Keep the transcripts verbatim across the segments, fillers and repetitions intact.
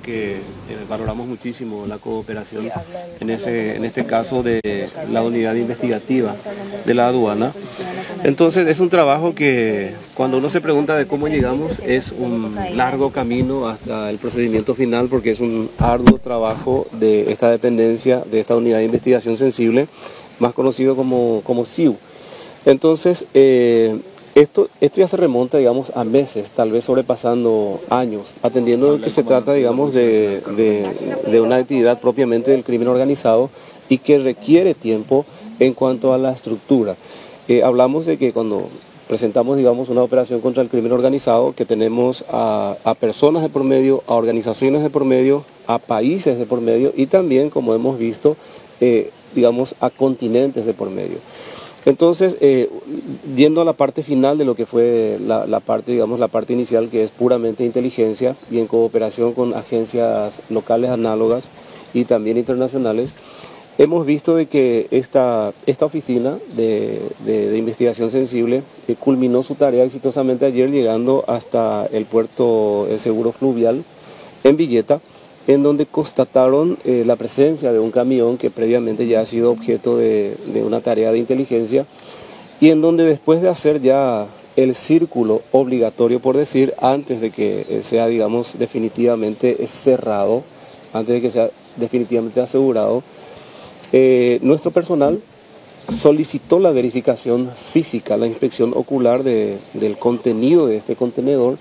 que eh, valoramos muchísimo la cooperación en, ese, en este caso de la unidad investigativa de la aduana. Entonces es un trabajo que cuando uno se pregunta de cómo llegamos es un largo camino hasta el procedimiento final, porque es un arduo trabajo de esta dependencia, de esta unidad de investigación sensible, más conocido como, como S I U. Entonces, eh, Esto, esto ya se remonta, digamos, a meses, tal vez sobrepasando años, atendiendo de que se trata, digamos, de, de, de una actividad propiamente del crimen organizado y que requiere tiempo en cuanto a la estructura. Eh, hablamos de que cuando presentamos, digamos, una operación contra el crimen organizado, que tenemos a, a personas de por medio, a organizaciones de por medio, a países de por medio y también, como hemos visto, eh, digamos, a continentes de por medio. Entonces, eh, yendo a la parte final de lo que fue la, la parte, digamos, la parte inicial, que es puramente inteligencia y en cooperación con agencias locales análogas y también internacionales, hemos visto de que esta, esta oficina de, de, de investigación sensible eh, culminó su tarea exitosamente ayer, llegando hasta el puerto eh, seguro fluvial en Villeta, en donde constataron eh, la presencia de un camión que previamente ya ha sido objeto de, de una tarea de inteligencia y en donde después de hacer ya el círculo obligatorio, por decir, antes de que eh, sea, digamos, definitivamente cerrado, antes de que sea definitivamente asegurado, eh, nuestro personal solicitó la verificación física, la inspección ocular de, del contenido de este contenedor.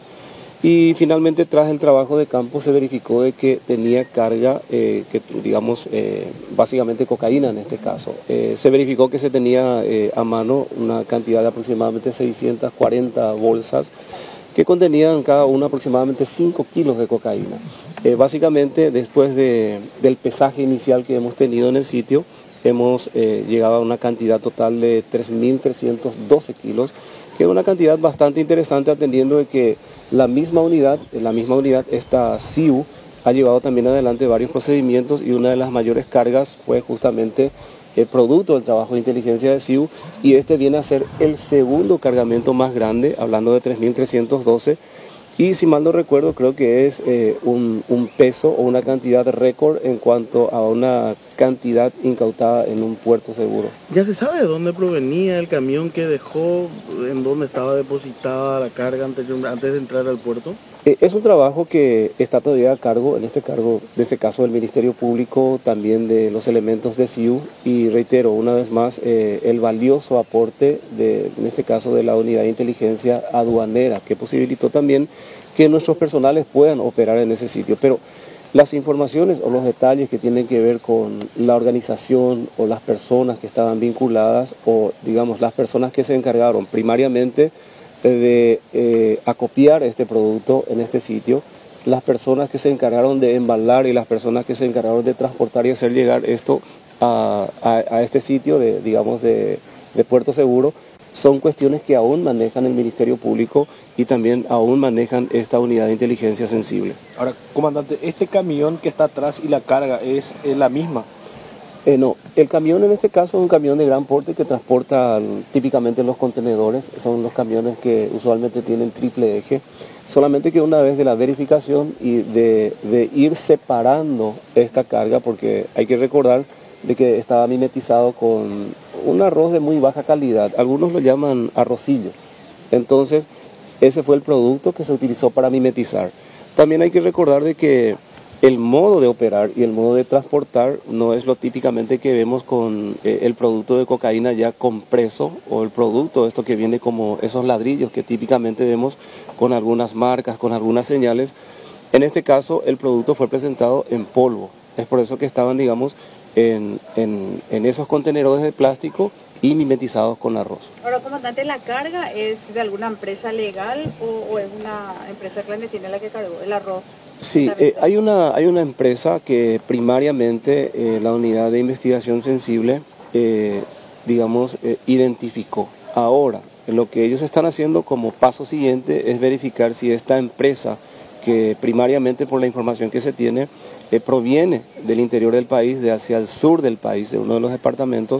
Y finalmente, tras el trabajo de campo, se verificó de que tenía carga, eh, que digamos, eh, básicamente cocaína en este caso. Eh, se verificó que se tenía eh, a mano una cantidad de aproximadamente seiscientas cuarenta bolsas que contenían cada una aproximadamente cinco kilos de cocaína. Eh, básicamente, después de, del pesaje inicial que hemos tenido en el sitio, hemos eh, llegado a una cantidad total de tres mil trescientos doce kilos, que es una cantidad bastante interesante atendiendo de que la misma unidad, la misma unidad, esta S I U, ha llevado también adelante varios procedimientos y una de las mayores cargas fue justamente el producto del trabajo de inteligencia de S I U y este viene a ser el segundo cargamento más grande, hablando de tres mil trescientos doce. Y si mal no recuerdo, creo que es eh, un, un peso o una cantidad récord en cuanto a una cantidad incautada en un puerto seguro. ¿Ya se sabe de dónde provenía el camión que dejó, en dónde estaba depositada la carga antes de, antes de entrar al puerto? Eh, es un trabajo que está todavía a cargo, en este cargo, de este caso del Ministerio Público, también de los elementos de S I U, y reitero una vez más eh, el valioso aporte, de, en este caso de la unidad de inteligencia aduanera, que posibilitó también que nuestros personales puedan operar en ese sitio. Pero las informaciones o los detalles que tienen que ver con la organización o las personas que estaban vinculadas o, digamos, las personas que se encargaron primariamente de eh, acopiar este producto en este sitio, las personas que se encargaron de embalar y las personas que se encargaron de transportar y hacer llegar esto a, a, a este sitio de, digamos, de, de Puerto Seguro, son cuestiones que aún manejan el Ministerio Público y también aún manejan esta unidad de inteligencia sensible. Ahora, comandante, ¿este camión que está atrás y la carga es, es la misma? Eh, no, el camión en este caso es un camión de gran porte que transporta típicamente los contenedores, son los camiones que usualmente tienen triple eje, solamente que una vez de la verificación y de, de ir separando esta carga, porque hay que recordar de que estaba mimetizado con un arroz de muy baja calidad, algunos lo llaman arrocillo, entonces ese fue el producto que se utilizó para mimetizar. También hay que recordar de que el modo de operar y el modo de transportar no es lo típicamente que vemos con eh, el producto de cocaína ya compreso o el producto, esto que viene como esos ladrillos que típicamente vemos con algunas marcas, con algunas señales. En este caso el producto fue presentado en polvo, es por eso que estaban, digamos, en, en, en esos contenedores de plástico y mimetizados con arroz. Ahora, comandante, ¿la carga es de alguna empresa legal o, o es una empresa clandestina la que cargó el arroz? Sí, eh, hay, una, hay una empresa que primariamente eh, la unidad de investigación sensible, eh, digamos, eh, identificó. Ahora, lo que ellos están haciendo como paso siguiente es verificar si esta empresa, que primariamente por la información que se tiene, eh, proviene del interior del país, de hacia el sur del país, de uno de los departamentos,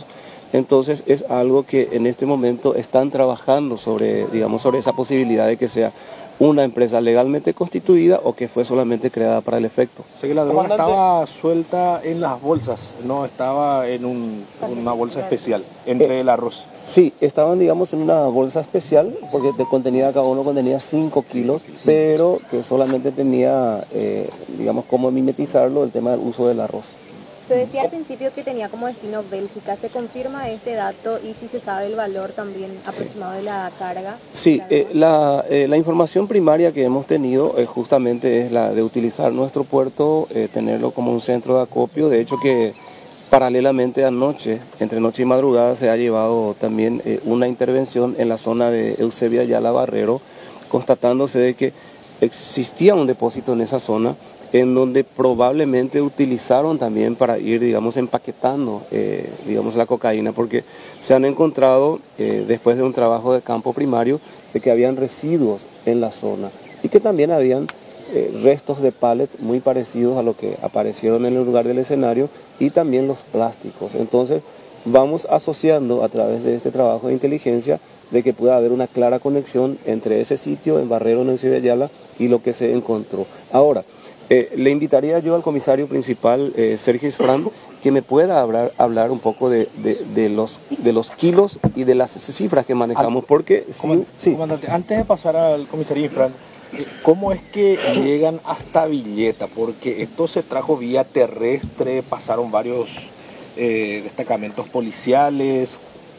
Entonces es algo que en este momento están trabajando sobre, digamos, sobre esa posibilidad de que sea una empresa legalmente constituida o que fue solamente creada para el efecto. O sea que la droga estaba suelta en las bolsas, no estaba en un, una bolsa especial, entre Eh, el arroz. Sí, estaban, digamos, en una bolsa especial, porque de contenía, cada uno contenía cinco kilos, pero que solamente tenía, eh, digamos, cómo mimetizarlo, el tema del uso del arroz. Se decía al principio que tenía como destino Bélgica. ¿Se confirma este dato y si se sabe el valor también aproximado de la carga? Sí, eh, la, eh, la información primaria que hemos tenido eh, justamente es la de utilizar nuestro puerto, eh, tenerlo como un centro de acopio. De hecho que paralelamente anoche, entre noche y madrugada, se ha llevado también eh, una intervención en la zona de Eusebia Ayala Barrero, constatándose de que existía un depósito en esa zona, en donde probablemente utilizaron también para ir, digamos, empaquetando, eh, digamos, la cocaína, porque se han encontrado, eh, después de un trabajo de campo primario, de que habían residuos en la zona y que también habían eh, restos de pallet muy parecidos a lo que aparecieron en el lugar del escenario y también los plásticos. Entonces, vamos asociando a través de este trabajo de inteligencia de que pueda haber una clara conexión entre ese sitio en Barrero, en Eusebio Ayala, y lo que se encontró. Ahora, Eh, le invitaría yo al comisario principal, eh, Sergio Isfrán, que me pueda hablar, hablar un poco de, de, de, los, de los kilos y de las cifras que manejamos, porque sí, sí. Comandante, antes de pasar al comisario Infran, ¿cómo es que llegan hasta Villeta? Porque esto se trajo vía terrestre, pasaron varios eh, destacamentos policiales.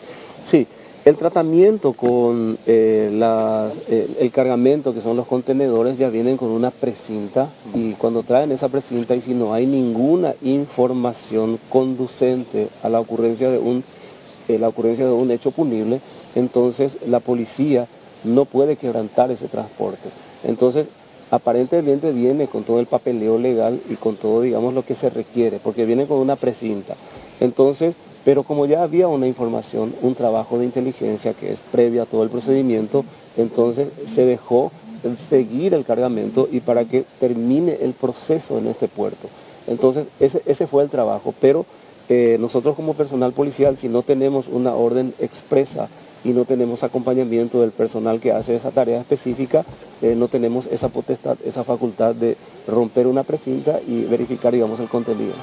Sí. El tratamiento con eh, las, eh, el cargamento, que son los contenedores, ya vienen con una precinta, y cuando traen esa precinta y si no hay ninguna información conducente a la ocurrencia de un, eh, la ocurrencia de un hecho punible, entonces la policía no puede quebrantar ese transporte. Entonces, aparentemente viene con todo el papeleo legal y con todo, digamos, lo que se requiere, porque viene con una precinta. Entonces, pero como ya había una información, un trabajo de inteligencia que es previo a todo el procedimiento, entonces se dejó seguir el cargamento y para que termine el proceso en este puerto. Entonces ese, ese fue el trabajo, pero eh, nosotros como personal policial, si no tenemos una orden expresa y no tenemos acompañamiento del personal que hace esa tarea específica, eh, no tenemos esa potestad, esa facultad de romper una precinta y verificar, digamos, el contenido.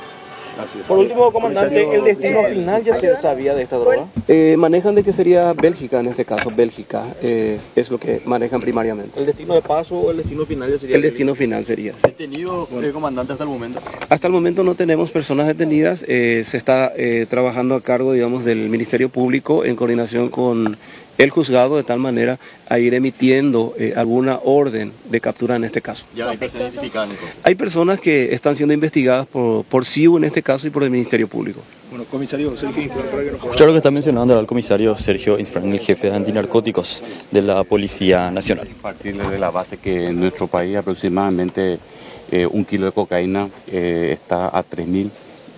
Por último, comandante, ¿el destino final ya se sabía de esta droga? Eh, manejan de que sería Bélgica, en este caso, Bélgica, eh, es lo que manejan primariamente. ¿El destino de paso o el destino final ya sería? El destino final sería. Sí. ¿Detenido el comandante hasta el momento? Hasta el momento no tenemos personas detenidas, eh, se está eh, trabajando a cargo, digamos, del Ministerio Público en coordinación con el juzgado, de tal manera a ir emitiendo eh, alguna orden de captura en este caso. ¿Ya hay personas identificadas, Nico? Hay personas que están siendo investigadas por, por C I U en este caso y por el Ministerio Público. Bueno, comisario Sergio Infran, para que nos Claro que está mencionando ahora el comisario Sergio Infran, el jefe de antinarcóticos de la Policía Nacional. Partir de la base que en nuestro país aproximadamente eh, un kilo de cocaína eh, está a tres mil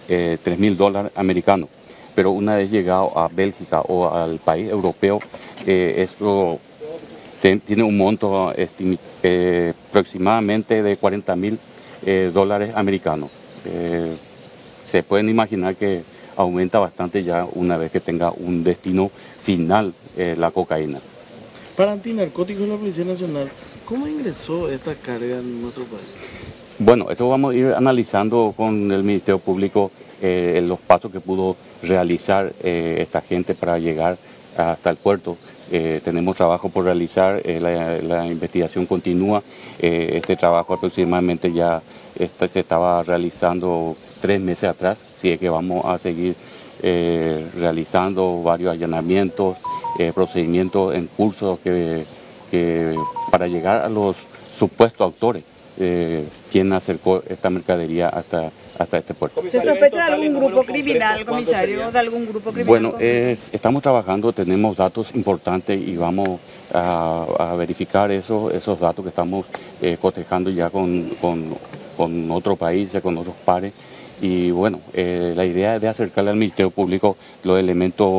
dólares americanos. Pero una vez llegado a Bélgica o al país europeo, eh, esto te, tiene un monto estim, eh, aproximadamente de cuarenta mil eh, dólares americanos. Eh, se pueden imaginar que aumenta bastante ya una vez que tenga un destino final eh, la cocaína. Para antinarcóticos de la Policía Nacional, ¿cómo ingresó esta carga en nuestro país? Bueno, eso vamos a ir analizando con el Ministerio Público eh, los pasos que pudo realizar eh, esta gente para llegar hasta el puerto. Eh, tenemos trabajo por realizar, eh, la, la investigación continúa. Eh, este trabajo aproximadamente ya este, se estaba realizando tres meses atrás, así es que vamos a seguir eh, realizando varios allanamientos, eh, procedimientos en curso que, que para llegar a los supuestos autores, eh, quien acercó esta mercadería hasta hasta este puerto. ¿Se sospecha de algún grupo criminal, comisario? ¿De algún grupo criminal? Bueno, es, estamos trabajando, tenemos datos importantes y vamos a, a verificar eso, esos datos que estamos eh, cotejando ya con, con, con otros países, con otros pares. Y bueno, eh, la idea es de acercarle al Ministerio Público los elementos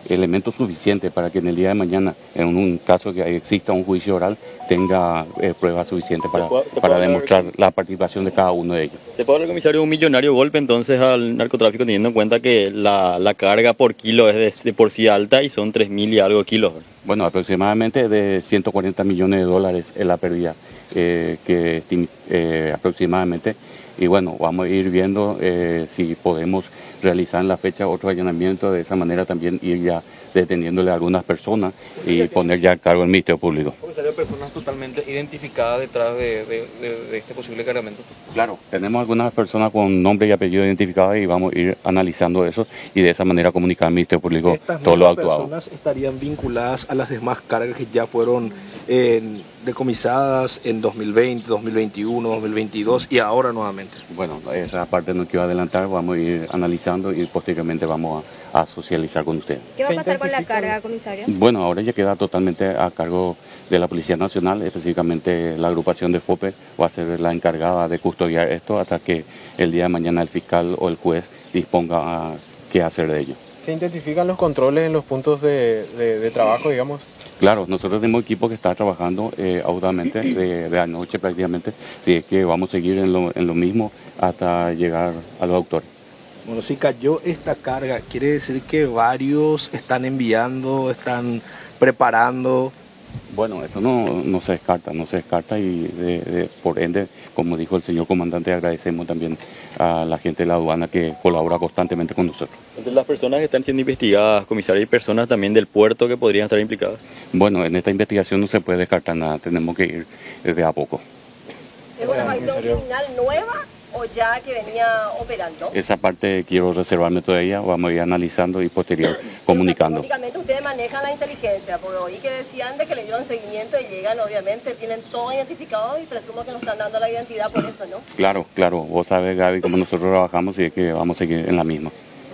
elementos suficientes para que en el día de mañana, en un caso que exista un juicio oral, tenga eh, pruebas suficientes para, puede, se para puede demostrar hablar, la participación de cada uno de ellos. ¿Se puede dar, comisario, un millonario golpe entonces al narcotráfico, teniendo en cuenta que la, la carga por kilo es de, de por sí alta y son tres mil y algo kilos? Bueno, aproximadamente de ciento cuarenta millones de dólares es la pérdida eh, que eh, aproximadamente. Y bueno, vamos a ir viendo eh, si podemos realizar en la fecha otro allanamiento, de esa manera también ir ya deteniéndole a algunas personas y poner ya a cargo el Ministerio Público. ¿Comisario, personas totalmente identificadas detrás de, de, de, de este posible cargamento? Claro, tenemos algunas personas con nombre y apellido identificados y vamos a ir analizando eso y de esa manera comunicar al Ministerio Público todo lo actuado. ¿Estas personas estarían vinculadas a las demás cargas que ya fueron eh, decomisadas en dos mil veinte, dos mil veintiuno, dos mil veintidós y ahora nuevamente? Bueno, esa parte no quiero adelantar, vamos a ir analizando y posteriormente vamos a, a socializar con ustedes. ¿Qué va a pasar con la carga, comisario? Bueno, ahora ya queda totalmente a cargo de la Policía Nacional, específicamente la agrupación de FOPE va a ser la encargada de custodiar esto hasta que el día de mañana el fiscal o el juez disponga a qué hacer de ello. ¿Se intensifican los controles en los puntos de, de, de trabajo, digamos? Claro, nosotros tenemos equipo que está trabajando eh, audazmente de, de anoche prácticamente, así es que vamos a seguir en lo, en lo mismo hasta llegar a los autores. Bueno, si cayó esta carga, quiere decir que varios están enviando, están preparando. Bueno, eso no, no se descarta, no se descarta y de, de, por ende, como dijo el señor comandante, agradecemos también a la gente de la aduana que colabora constantemente con nosotros. Entre las personas que están siendo investigadas, comisario, hay personas también del puerto que podrían estar implicadas. Bueno, en esta investigación no se puede descartar nada, tenemos que ir de a poco. ¿Es una facción criminal nueva o ya que venía operando? Esa parte quiero reservarme todavía, vamos a ir analizando y posterior comunicando. Prácticamente ustedes manejan la inteligencia, porque oí que decían de que le dieron seguimiento y llegan, obviamente, tienen todo identificado y presumo que nos están dando la identidad por eso, ¿no? Claro, claro, vos sabes, Gaby, cómo nosotros trabajamos y es que vamos a seguir en la misma.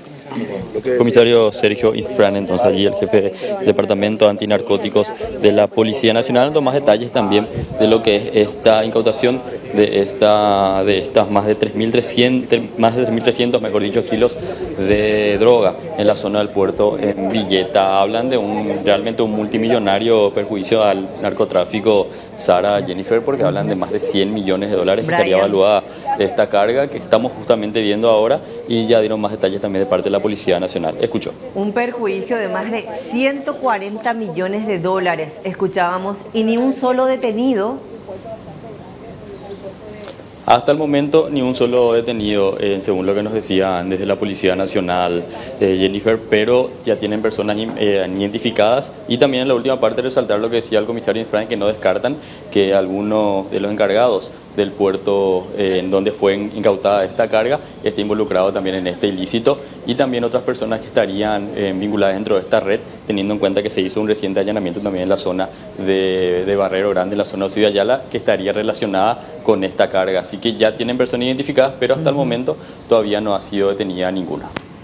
Comisario Sergio Isfrán, entonces allí el jefe del Departamento Antinarcóticos de la Policía Nacional, dando más detalles también de lo que es esta incautación de esta de estas más de tres mil trescientos, más de tres mil trescientos, mejor dicho, kilos de droga en la zona del puerto en Villeta. Hablan de un realmente un multimillonario perjuicio al narcotráfico, Sara Jennifer, porque hablan de más de cien millones de dólares que estaría evaluada esta carga que estamos justamente viendo ahora, y ya dieron más detalles también de parte de la Policía Nacional. Escucho. Un perjuicio de más de ciento cuarenta millones de dólares, escuchábamos, y ni un solo detenido. Hasta el momento ni un solo detenido, eh, según lo que nos decían desde la Policía Nacional, eh, Jennifer, pero ya tienen personas eh, identificadas. Y también en la última parte resaltar lo que decía el comisario Infran, que no descartan que alguno de los encargados del puerto eh, en donde fue incautada esta carga esté involucrado también en este ilícito, y también otras personas que estarían eh, vinculadas dentro de esta red, teniendo en cuenta que se hizo un reciente allanamiento también en la zona de, de Barrero Grande, en la zona de Ciudad Ayala, que estaría relacionada con esta carga. Así que ya tienen personas identificadas, pero hasta el momento todavía no ha sido detenida ninguna.